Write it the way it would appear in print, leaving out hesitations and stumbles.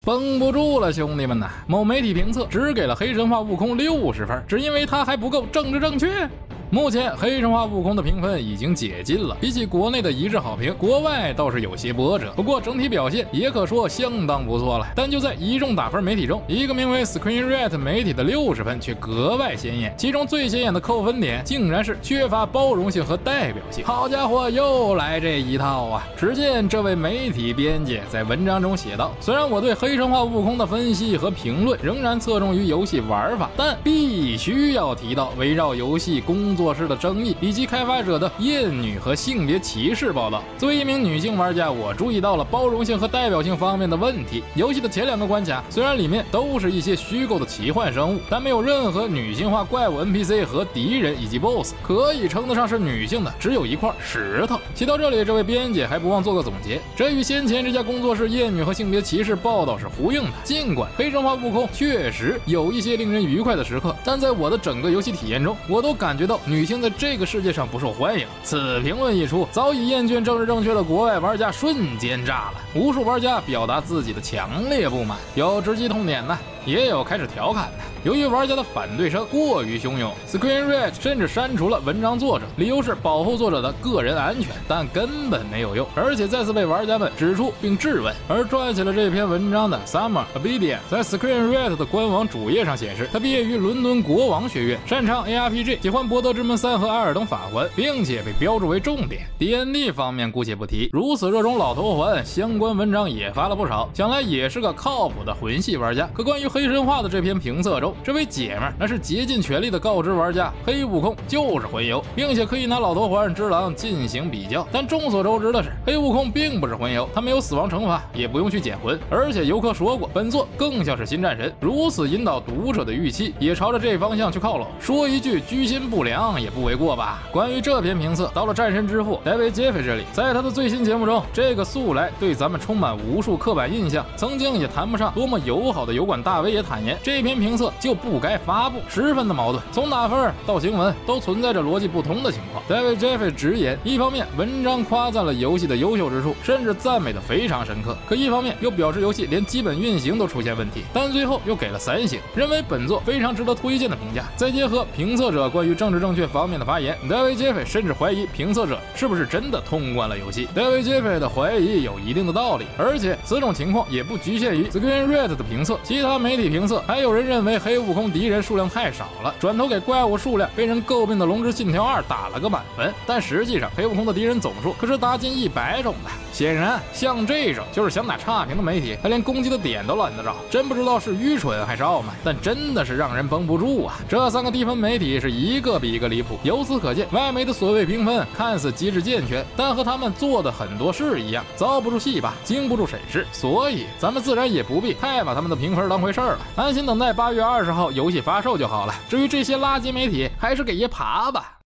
绷不住了，兄弟们呐！某媒体评测只给了黑神话悟空60分，只因为他还不够政治正确。目前黑神话悟空的评分已经解禁了，比起国内的一致好评，国外倒是有些波折，不过整体表现也可说相当不错了。但就在一众打分媒体中，一个名为 Screen Rant 媒体的60分却格外显眼，其中最显眼的扣分点竟然是缺乏包容性和代表性。好家伙，又来这一套啊！只见这位媒体编辑在文章中写道：虽然我对黑神话悟空的分析和评论仍然侧重于游戏玩法，但必须要提到围绕游戏工作室的争议以及开发者的厌女和性别歧视报道。作为一名女性玩家，我注意到了包容性和代表性方面的问题。游戏的前2个关卡虽然里面都是一些虚构的奇幻生物，但没有任何女性化怪物 NPC 和敌人以及 BOSS， 可以称得上是女性的只有一块石头。写到这里，这位编辑还不忘做个总结，这与先前这家工作室厌女和性别歧视报道是呼应的。尽管黑神话悟空确实有一些令人愉快的时刻，但在我的整个游戏体验中，我都感觉到女性在这个世界上不受欢迎。此评论一出，早已厌倦政治正确的国外玩家瞬间炸了，无数玩家表达自己的强烈不满，有直击痛点的，也有开始调侃的。由于玩家的反对声过于汹涌， Screen Rant 甚至删除了文章作者，理由是保护作者的个人安全，但根本没有用，而且再次被玩家们指出并质问。而撰写了这篇文章的 Summer Abedian 在 Screen Rant 的官网主页上显示，他毕业于伦敦国王学院，擅长 ARPG， 喜欢博德之门3和艾尔登法环，并且被标注为重点。 D&D 方面姑且不提，如此热衷老头环，相关文章也发了不少，想来也是个靠谱的魂系玩家。可关于黑神话的这篇评测中，这位姐们那是竭尽全力的告知玩家，黑悟空就是魂游，并且可以拿老头环之狼进行比较。但众所周知的是，黑悟空并不是魂游，他没有死亡惩罚，也不用去捡魂，而且游客说过，本作更像是新战神，如此引导读者的预期也朝着这方向去靠拢。说一句居心不良也不为过吧。关于这篇评测，到了战神之父戴维·杰斐这里，在他的最新节目中，这个素来对咱们充满无数刻板印象，曾经也谈不上多么友好的油管大 V 也坦言，这篇评测就不该发布，十分的矛盾。从打分到行文都存在着逻辑不通的情况。David Jeffrey 直言，一方面文章夸赞了游戏的优秀之处，甚至赞美的非常深刻，可一方面又表示游戏连基本运行都出现问题，但最后又给了3星，认为本作非常值得推荐的评价。再结合评测者关于政治正确方面的发言， David Jeffrey 甚至怀疑评测者是不是真的通关了游戏。David Jeffrey 的怀疑有一定的道理，而且此种情况也不局限于 Screen Rant 的评测，其他媒体评测还有人认为黑悟空敌人数量太少了，转头给怪物数量被人诟病的《龙之信条2》打了个满分，但实际上黑悟空的敌人总数可是达近100种的。显然像这种就是想打差评的媒体，他连攻击的点都懒得找，真不知道是愚蠢还是傲慢，但真的是让人绷不住啊。这3个低分媒体是一个比一个离谱，由此可见外媒的所谓评分看似机制健全，但和他们做的很多事一样，遭不住戏霸，经不住审视，所以咱们自然也不必太把他们的评分当回事了，安心等待8月20号游戏发售就好了。至于这些垃圾媒体，还是给爷爬吧。